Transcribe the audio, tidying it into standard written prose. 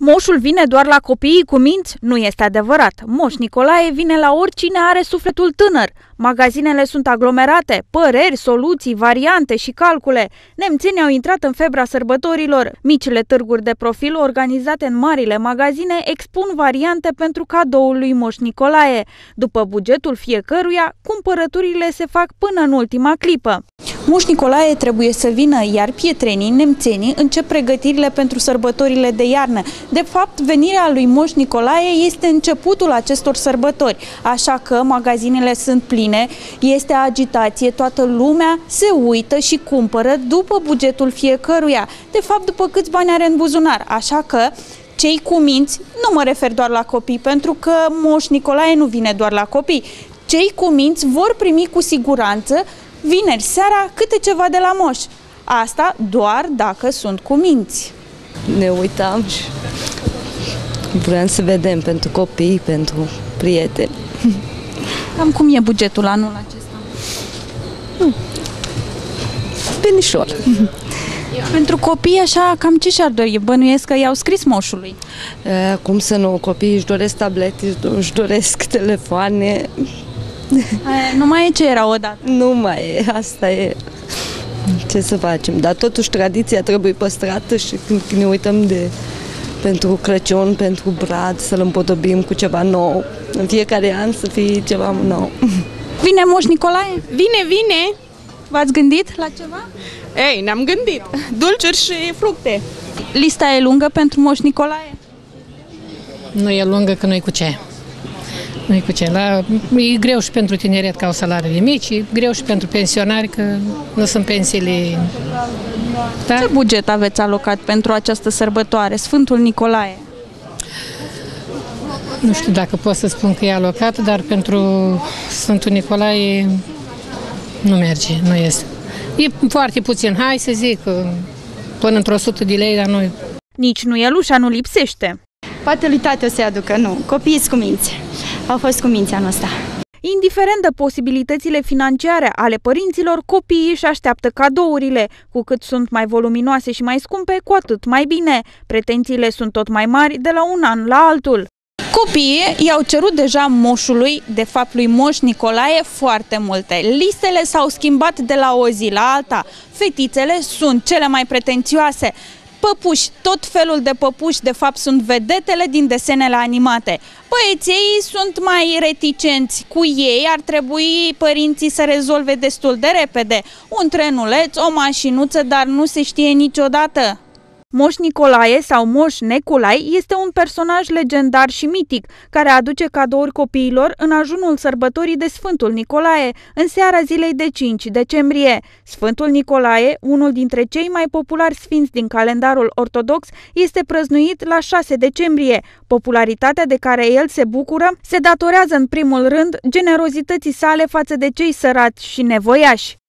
Moșul vine doar la copiii cu minți? Nu este adevărat. Moș Nicolae vine la oricine are sufletul tânăr. Magazinele sunt aglomerate, păreri, soluții, variante și calcule. Nemțenii au intrat în febra sărbătorilor. Micile târguri de profil organizate în marile magazine expun variante pentru cadoul lui Moș Nicolae. După bugetul fiecăruia, cumpărăturile se fac până în ultima clipă. Moș Nicolae trebuie să vină, iar pietrenii, nemțenii, încep pregătirile pentru sărbătorile de iarnă. De fapt, venirea lui Moș Nicolae este începutul acestor sărbători, așa că magazinele sunt pline, este agitație, toată lumea se uită și cumpără după bugetul fiecăruia, de fapt după câți bani are în buzunar, așa că cei cu minți, nu mă refer doar la copii, pentru că Moș Nicolae nu vine doar la copii, cei cu minți vor primi cu siguranță vineri seara câte ceva de la moș. Asta doar dacă sunt cu minți. Ne uitam și vreau să vedem pentru copii, pentru prieteni. Cam cum e bugetul anul acesta? Binișor. Pentru copii, așa, cam ce și-ar dori? Bănuiesc că i-au scris moșului. Cum să nu? Copiii își doresc tablete, își doresc telefoane. Nu mai e ce era odată. Nu mai e, asta e. Ce să facem? Dar totuși tradiția trebuie păstrată și când ne uităm pentru Crăciun, pentru brad, să-l împodobim cu ceva nou. În fiecare an să fie ceva nou. Vine Moș Nicolae? Vine! V-ați gândit la ceva? Ei, ne-am gândit. Dulciuri și fructe. Lista e lungă pentru Moș Nicolae? Nu e lungă că nu-i cu ce. Nu-i cu ce. E greu și pentru tineret că au salariile mici, e greu și pentru pensionari că nu sunt pensiile. Da? Ce buget aveți alocat pentru această sărbătoare, Sfântul Nicolae? Nu știu dacă pot să spun că e alocat, dar pentru Sfântul Nicolae nu merge, nu este. E foarte puțin, hai să zic, până într-o 100 de lei, dar nu. Nici Nuielușa nu lipsește. Poate lui tată o să aducă, nu. Copiii cu minți. Au fost cu minți anul ăsta. Indiferent de posibilitățile financiare ale părinților, copiii își așteaptă cadourile. Cu cât sunt mai voluminoase și mai scumpe, cu atât mai bine. Pretențiile sunt tot mai mari de la un an la altul. Copiii i-au cerut deja moșului, de fapt lui Moș Nicolae, foarte multe. Listele s-au schimbat de la o zi la alta. Fetițele sunt cele mai pretențioase. Păpuși, tot felul de păpuși, de fapt, sunt vedetele din desenele animate. Băieții sunt mai reticenți. Cu ei ar trebui părinții să rezolve destul de repede. Un trenuleț, o mașinuță, dar nu se știe niciodată. Moș Nicolae sau Moș Neculai este un personaj legendar și mitic care aduce cadouri copiilor în ajunul sărbătorii de Sfântul Nicolae, în seara zilei de 5 decembrie. Sfântul Nicolae, unul dintre cei mai populari sfinți din calendarul ortodox, este prăznuit la 6 decembrie. Popularitatea de care el se bucură se datorează în primul rând generozității sale față de cei sărați și nevoiași.